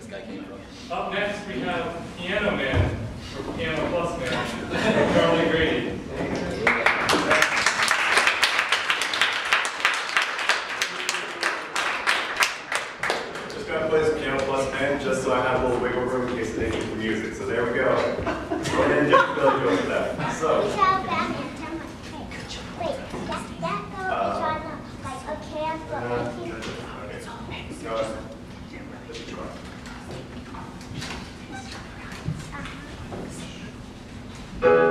this guy came from. Up next we have Piano Man, or Piano Plus Man, Charlie Grady. Just gonna play this Piano Plus Man just so I have a little wiggle room in case they need the music. So there we go. And just Billy goes for that. So. Wait, that goes on like a can for 18. Okay.